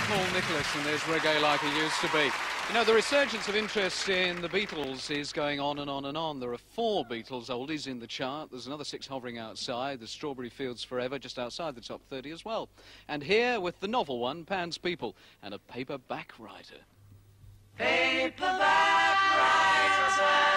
Paul Nicholas and there's reggae like it used to be. You know, the resurgence of interest in the Beatles is going on and on and on. There are 4 Beatles oldies in the chart. There's another 6 hovering outside. There's Strawberry Fields Forever just outside the top 30 as well. And here with the novel one, Pan's People, and a paperback writer. Paperback writer.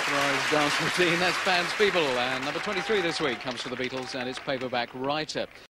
Dance routine, that's Pan's People, and number 23 this week comes for the Beatles and its paperback writer.